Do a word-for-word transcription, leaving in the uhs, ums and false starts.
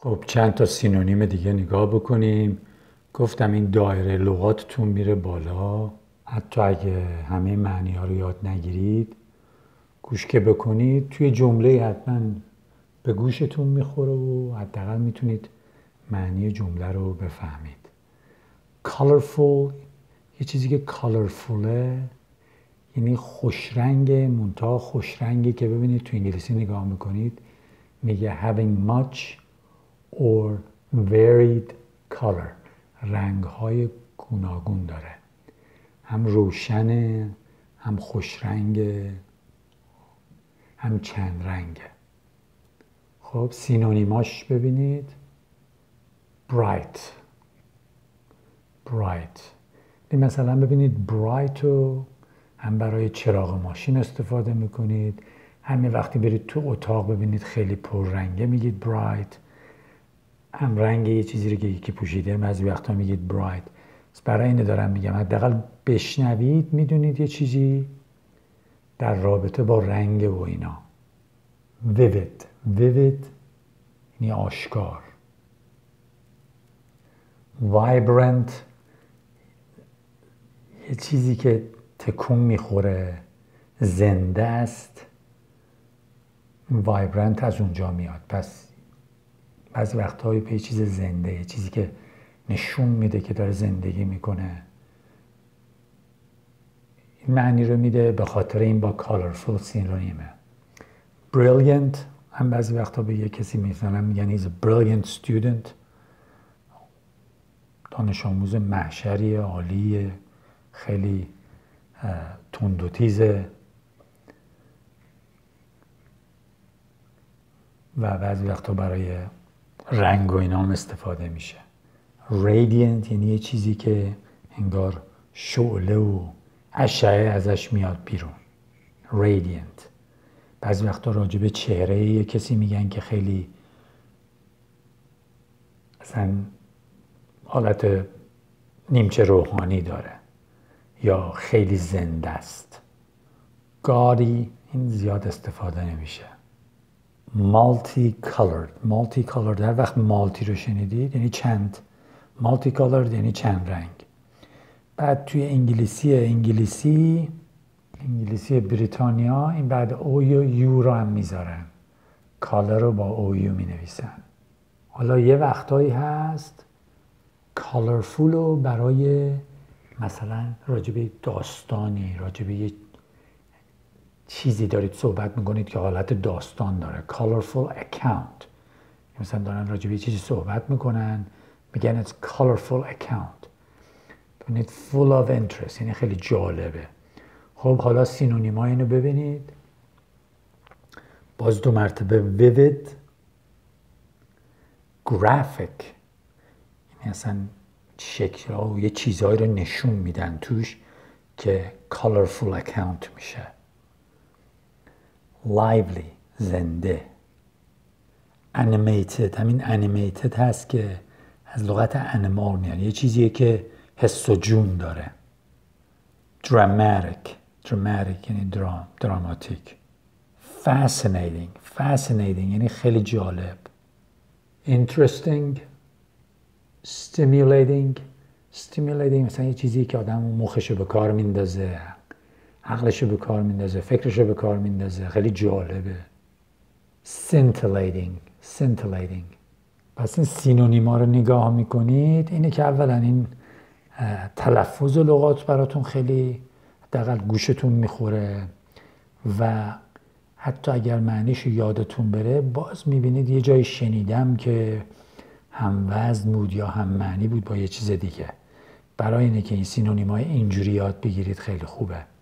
خب چند تا سینونیم دیگه نگاه بکنیم. گفتم این دایره لغاتتون میره بالا، حتی اگه همه معنی ها رو یاد نگیرید گوش که بکنید توی جمله حتما به گوشتون میخوره و حداقل میتونید معنی جمله رو بفهمید. colorful، یه چیزی که colorfulه یعنی خوشرنگ، منتها خوشرنگی که ببینید تو انگلیسی نگاه میکنید میگه having much or varied color، رنگ های گوناگون داره، هم روشنه، هم خوشرنگه، هم چند رنگه. خب سینونیماش ببینید. bright bright مثلا ببینید bright رو هم برای چراغ ماشین استفاده میکنید، همین وقتی برید تو اتاق ببینید خیلی پررنگه میگید bright، هم رنگ یه چیزی رو که یکی پوشیده بعضی وقتا میگید bright. برای اینه دارم میگم حداقل بشنوید میدونید یه چیزی در رابطه با رنگ و اینا. vivid vivid یعنی آشکار. vibrant یه چیزی که تکون میخوره، زنده است. vibrant از اونجا میاد. پس بعضی وقت‌ها یه چیز زنده، یه چیزی که نشون میده که داره زندگی میکنه، این معنی رو میده. به خاطر این با colorful سینونیمه. brilliant هم بعضی وقتا به یه کسی مثلا میگن he's a brilliant student، دانش آموز محشری عالیه، خیلی تند و تیزه. و بعضی وقتا برای رنگ و اینا هم استفاده میشه. radiant یعنی یه چیزی که انگار شعله و اشعه ازش میاد بیرون. radiant بعضی وقتا راجع به چهره یه کسی میگن که خیلی اصلا حالت نیمچه روحانی داره یا خیلی زنده است. gaudy این زیاد استفاده نمیشه. multi-colored multi-colored هر وقت مالتی رو شنیدید یعنی چند، multi-colored یعنی چند رنگ. بعد توی انگلیسی انگلیسی انگلیسی بریتانیا این بعد او یا یو رو هم میذارن، کالر رو با او یو می نویسن. حالا یه وقتایی هست colorful رو برای مثلا راجبه داستانی، راجبه یه چیزی دارید صحبت میکنید که حالت داستان داره. colorful account مثلا دارن راجبه یه چیزی صحبت میکنن میگن it's colorful account، ببینید full of interest یعنی خیلی جالبه. خب حالا سینونیما اینو ببینید. باز دو مرتبه vivid، graphic یعنی اصلا شکل ها و یه چیزهایی رو نشون میدن توش که colorful account میشه. lively زنده. animated همین animated هست که از لغت animal میاد، یه چیزیه که حس و جون داره. dramatic dramatic یعنی درام دراماتیک. fascinating fascinating یعنی خیلی جالب. interesting stimulating stimulating مثلا یه چیزی که آدم مخشو به کار میندازه، عقلشو به کار میندازه، فکرشو به کار میندازه، خیلی جالبه. scintillating scintillating پس این سینونیما رو نگاه میکنید اینه که اولا این تلفظ لغات براتون خیلی حداقل گوشتون میخوره و حتی اگر معنیش یادتون بره باز میبینید یه جای شنیدم که هم وزن بود یا هم معنی بود با یه چیز دیگه. برای اینه که این سینونیمای اینجوری یاد بگیرید خیلی خوبه.